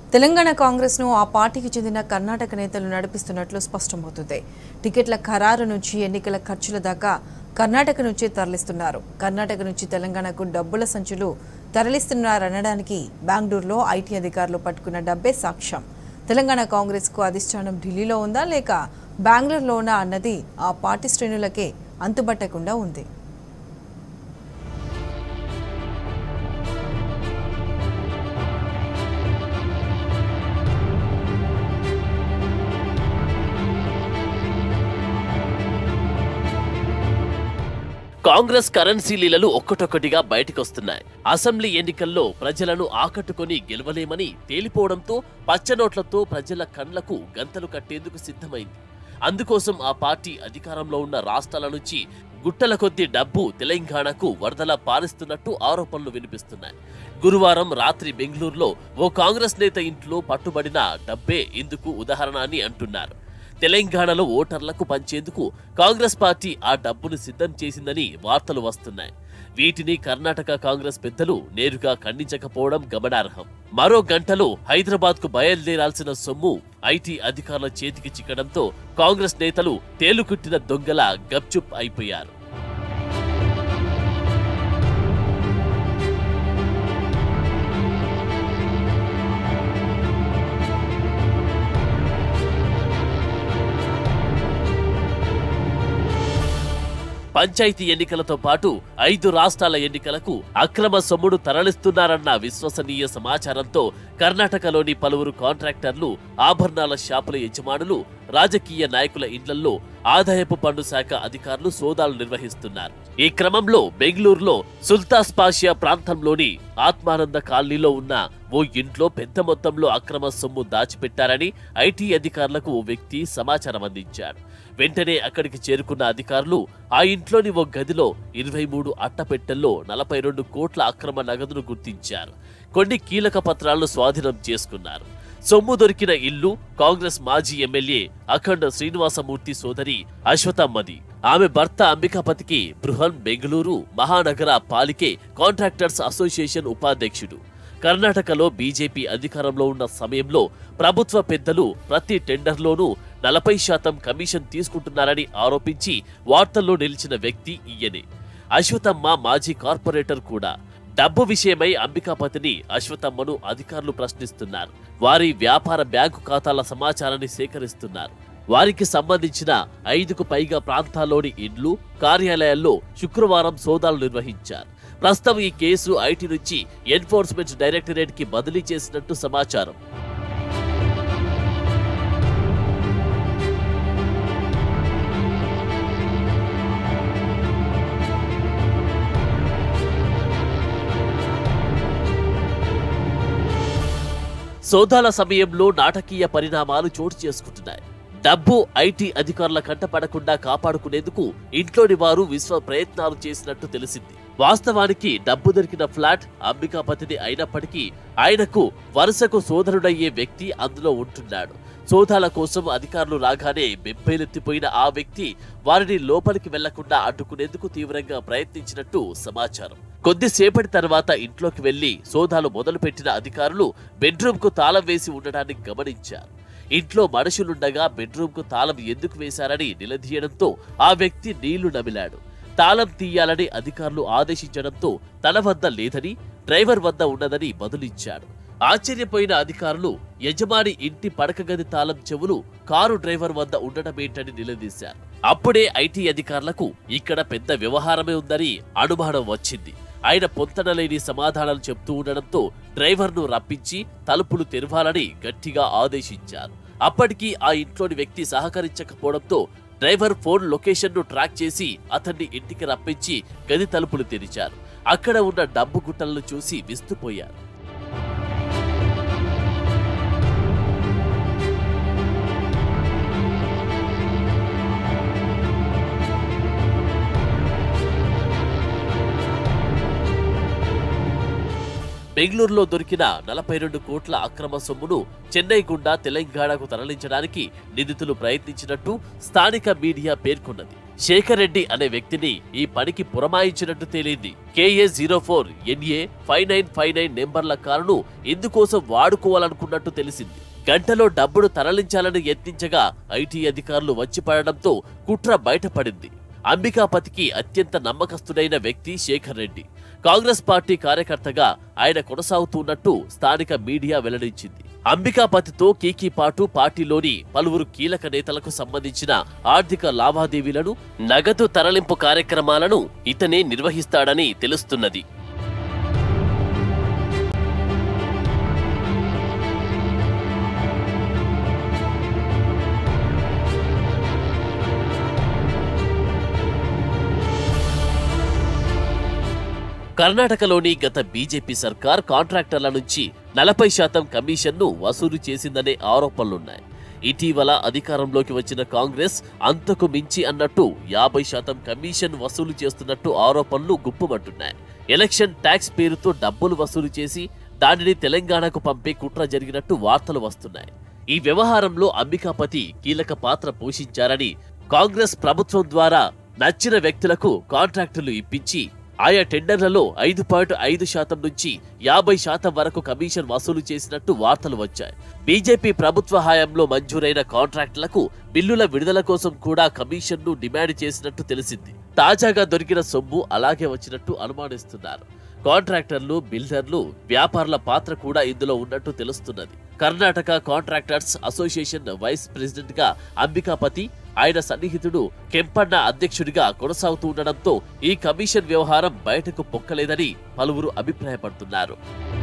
తెలంగాణ కాంగ్రెస్ను ఆ పార్టీకి చెందిన కర్ణాటక నేతలు నడిపిస్తున్నట్లు స్పష్టమవుతుంది. టికెట్ల ఖరారు నుంచి ఎన్నికల ఖర్చుల దాకా కర్ణాటక నుంచే తరలిస్తున్నారు. కర్ణాటక నుంచి తెలంగాణకు డబ్బుల సంచులు తరలిస్తున్నారనడానికి బెంగళూరులో ఐటీ అధికారులు పట్టుకున్న డబ్బే సాక్ష్యం. తెలంగాణ కాంగ్రెస్కు అధిష్టానం ఢిల్లీలో ఉందా లేక బెంగళూరులోనా అన్నది ఆ పార్టీ శ్రేణులకే అంతుబట్టకుండా ఉంది. కాంగ్రెస్ కరెన్సీ లీలలు ఒక్కటొక్కటిగా బయటకొస్తున్నాయి. అసెంబ్లీ ఎన్నికల్లో ప్రజలను ఆకట్టుకొని గెలవలేమని తేలిపోవడంతో పచ్చనోట్లతో ప్రజల కండ్లకు గంతలు కట్టేందుకు సిద్ధమైంది. అందుకోసం ఆ పార్టీ అధికారంలో ఉన్న రాష్ట్రాల నుంచి గుట్టల కొద్ది డబ్బు తెలంగాణకు వరదలా పారిస్తున్నట్టు ఆరోపణలు వినిపిస్తున్నాయి. గురువారం రాత్రి బెంగళూరులో ఓ కాంగ్రెస్ నేత ఇంట్లో పట్టుబడిన డబ్బే ఇందుకు ఉదాహరణ అని అంటున్నారు. తెలంగాణలో ఓటర్లకు పంచేందుకు కాంగ్రెస్ పార్టీ ఆ డబ్బును సిద్ధం చేసిందని వార్తలు వస్తున్నాయి. వీటిని కర్ణాటక కాంగ్రెస్ పెద్దలు నేరుగా ఖండించకపోవడం గమనార్హం. మరో గంటలో హైదరాబాద్ కు బయలుదేరాల్సిన సొమ్ము ఐటీ అధికారుల చేతికి చిక్కడంతో కాంగ్రెస్ నేతలు తేలుకుట్టిన దొంగల గప్చుప్ అయిపోయారు. పంచాయతీ ఎన్నికలతో పాటు 5 రాష్ట్రాల ఎన్నికలకు అక్రమ సొమ్మును తరలిస్తున్నారన్న విశ్వసనీయ సమాచారంతో కర్ణాటకలోని పలువురు కాంట్రాక్టర్లు, ఆభరణాల షాపుల యజమానులు, రాజకీయ నాయకుల ఇండ్లల్లో ఆదాయపు పన్ను శాఖ అధికారులు సోదాలు నిర్వహిస్తున్నారు. ఈ క్రమంలో బెంగళూరులో సుల్తాన్పాషా ప్రాంతంలోని ఆత్మానంద కాలనీలో ఉన్న ఓ ఇంట్లో పెద్ద మొత్తంలో అక్రమ సొమ్ము దాచిపెట్టారని ఐటీ అధికారులకు ఓ వ్యక్తి సమాచారం అందించాడు. వెంటనే అక్కడికి చేరుకున్న అధికారులు ఆ ఇంట్లోని ఓ గదిలో 23 అట్టపెట్టెల్లో 42 కోట్ల అక్రమ నగదును గుర్తించారు. కొన్ని కీలక పత్రాలను స్వాధీనం చేసుకున్నారు. సొమ్ము దొరికిన ఇల్లు కాంగ్రెస్ మాజీ ఎమ్మెల్యే అఖండ శ్రీనివాసమూర్తి సోదరి అశ్వతమ్మది. ఆమె భర్త అంబికాపతికి బృహన్ బెంగళూరు మహానగర పాలికే కాంట్రాక్టర్స్ అసోసియేషన్ ఉపాధ్యక్షుడు. కర్ణాటకలో బీజేపీ అధికారంలో ఉన్న సమయంలో ప్రభుత్వ పెద్దలు ప్రతి టెండర్లోనూ 40% కమిషన్ తీసుకుంటున్నారని ఆరోపించి వార్తల్లో నిలిచిన వ్యక్తి ఈయనే. అశ్వతమ్మ మాజీ కార్పొరేటర్ కూడా. డబ్బు విషయమై అంబికాపతిని, అశ్వతమ్మను అధికారులు ప్రశ్నిస్తున్నారు. వారి వ్యాపార బ్యాంకు ఖాతాల సమాచారాన్ని సేకరిస్తున్నారు. వారికి సంబంధించిన 5కు పైగా ప్రాంతాల్లోని ఇండ్లు, కార్యాలయాల్లో శుక్రవారం సోదాలు నిర్వహించారు. ప్రస్తుతం ఈ కేసు ఐటీ నుంచి ఎన్ఫోర్స్మెంట్ డైరెక్టరేట్ కి బదిలీ చేసినట్టు సమాచారం. సోదాల సమయంలో నాటకీయ పరిణామాలు చోటు చేసుకుంటున్నాయి. డబ్బు ఐటీ అధికారుల కంటపడకుండా కాపాడుకునేందుకు ఇంట్లోని వారు విశ్వ ప్రయత్నాలు చేసినట్టు తెలిసింది. వాస్తవానికి డబ్బు దొరికిన ఫ్లాట్ అంబికాపతిని అయినప్పటికీ ఆయనకు వరుసకు సోదరుడయ్యే వ్యక్తి అందులో ఉంటున్నాడు. సోదాల కోసం అధికారులు రాగానే బెంబేలెత్తిపోయిన ఆ వ్యక్తి వారిని లోపలికి వెళ్లకుండా అడ్డుకునేందుకు తీవ్రంగా ప్రయత్నించినట్టు సమాచారం. కొద్దిసేపటి తర్వాత ఇంట్లోకి వెళ్లి సోదాలు మొదలుపెట్టిన అధికారులు బెడ్రూమ్ కు తాళం వేసి ఉండడాన్ని గమనించారు. ఇంట్లో మనుషులుండగా బెడ్రూమ్ కు తాళం ఎందుకు వేశారని నిలదీయడంతో ఆ వ్యక్తి నీళ్లు నమిలాడు. తాళం తీయాలని అధికారులు ఆదేశించడంతో తన వద్ద లేదని, డ్రైవర్ వద్ద ఉన్నదని బదులిచ్చాడు. ఆశ్చర్యపోయిన అధికారులు యజమాని ఇంటి పడకగది తాళం చెవులు కారు డ్రైవర్ వద్ద ఉండటమేంటని నిలదీశారు. అప్పుడే ఐటీ అధికారులకు ఇక్కడ పెద్ద వ్యవహారమే ఉందని అనుమానం వచ్చింది. ఆయన పొంతనలేని సమాధానాలు చెప్తూ ఉండడంతో డ్రైవర్ను రప్పించి తలుపులు తెరవాలని గట్టిగా ఆదేశించారు. అప్పటికీ ఆ ఇంట్లోని వ్యక్తి సహకరించకపోవడంతో డ్రైవర్ ఫోన్ లొకేషన్ను ట్రాక్ చేసి అతన్ని ఇంటికి రప్పించి గది తలుపులు తెరిచారు. అక్కడ ఉన్న డబ్బు గుట్టలను చూసి విస్తుపోయారు. బెంగళూరులో దొరికిన 42 కోట్ల అక్రమ సొమ్మును చెన్నై గుండా తెలంగాణకు తరలించడానికి నిందితులు ప్రయత్నించినట్టు స్థానిక మీడియా పేర్కొన్నది. శేఖర్ రెడ్డి అనే వ్యక్తిని ఈ పనికి పురమాయించినట్టు తేలింది. KA04NA 5959 నెంబర్ల కారును ఇందుకోసం వాడుకోవాలనుకున్నట్టు తెలిసింది. గంటలో డబ్బును తరలించాలని యత్నించగా ఐటీ అధికారులు వచ్చి పడడంతో కుట్ర బయటపడింది. అంబికాపతికి అత్యంత నమ్మకస్తుడైన వ్యక్తి శేఖర్ రెడ్డి. కాంగ్రెస్ పార్టీ కార్యకర్తగా ఆయన కొనసాగుతున్నట్టు స్థానిక మీడియా వెల్లడించింది. అంబికాపతితో కీకీపాటు పార్టీలోని పలువురు కీలక నేతలకు సంబంధించిన ఆర్థిక లావాదేవీలను, నగదు తరలింపు కార్యక్రమాలను ఇతనే నిర్వహిస్తాడని తెలుస్తున్నది. కర్ణాటకలోని గత బీజేపీ సర్కార్ కాంట్రాక్టర్ల నుంచి 40% కమిషన్ను వసూలు చేసిందనే ఆరోపణలున్నాయి. ఇటీవల అధికారంలోకి వచ్చిన కాంగ్రెస్ అంతకు మించి అన్నట్టు 50% కమిషన్ వసూలు చేస్తున్నట్టు ఆరోపణలు గుప్పుమంటున్నాయి. ఎలక్షన్ ట్యాక్స్ పేరుతో డబ్బులు వసూలు చేసి దానిని తెలంగాణకు పంపే కుట్ర జరిగినట్టు వార్తలు వస్తున్నాయి. ఈ వ్యవహారంలో అంబికాపతి కీలక పాత్ర పోషించారని, కాంగ్రెస్ ప్రభుత్వం ద్వారా నచ్చిన వ్యక్తులకు కాంట్రాక్టులు ఇప్పించి ఆయా టెండర్లలో 5.5% నుంచి 50% వరకు కమిషన్ వసూలు చేసినట్టు వార్తలు వచ్చాయి. బీజేపీ ప్రభుత్వ హయాంలో మంజూరైన కాంట్రాక్టులకు బిల్లుల విడుదల కోసం కూడా కమిషన్ను డిమాండ్ చేసినట్టు తెలిసింది. తాజాగా దొరికిన సొమ్ము అలాగే వచ్చినట్టు అనుమానిస్తున్నారు. కాంట్రాక్టర్లు, బిల్డర్లు, వ్యాపారుల పాత్ర కూడా ఇందులో ఉన్నట్టు తెలుస్తున్నది. Karnataka contractors association vice president గా అంబికాపతి, ఆయన సన్నిహితుడు కెంపన్న అధ్యక్షుడిగా కొనసాగుతూ ఉండడంతో ఈ కమిషన్ వ్యవహారం బయటకు పొక్కలేదని పలువురు అభిప్రాయపడుతున్నారు.